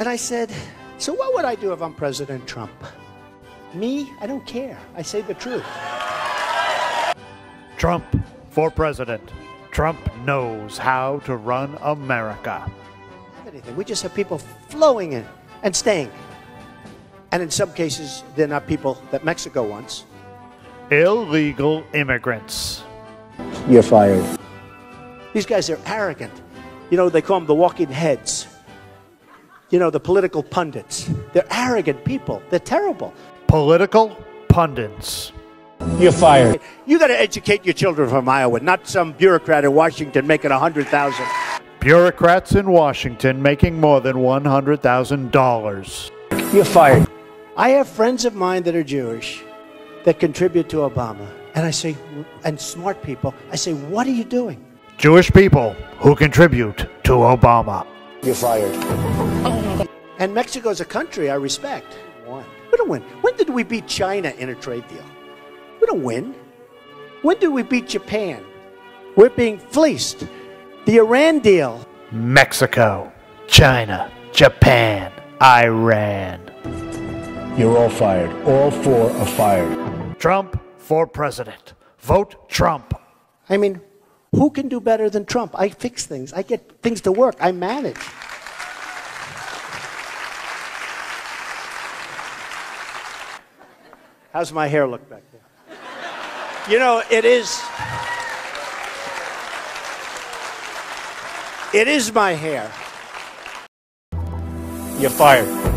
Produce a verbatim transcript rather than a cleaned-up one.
And I said, so what would I do if I'm President Trump? Me? I don't care. I say the truth. Trump for president. Trump knows how to run America. Anything. We just have people flowing in and staying. And in some cases, they're not people that Mexico wants. Illegal immigrants. You're fired. These guys are arrogant. You know, they call them the walking heads. You know, the political pundits. They're arrogant people. They're terrible. Political pundits. You're fired. You got to educate your children from Iowa, not some bureaucrat in Washington making a hundred thousand. Bureaucrats in Washington making more than one hundred thousand dollars. You're fired. I have friends of mine that are Jewish that contribute to Obama. And I say, and smart people, I say, what are you doing? Jewish people who contribute to Obama. You're fired. And Mexico's a country I respect. Won. We don't win. When did we beat China in a trade deal? We don't win. When did we beat Japan? We're being fleeced. The Iran deal. Mexico, China, Japan, Iran. You're all fired. All four are fired. Trump for president. Vote Trump. I mean, who can do better than Trump? I fix things. I get things to work. I manage. How's my hair look back there? You know, it is... It is my hair. You're fired.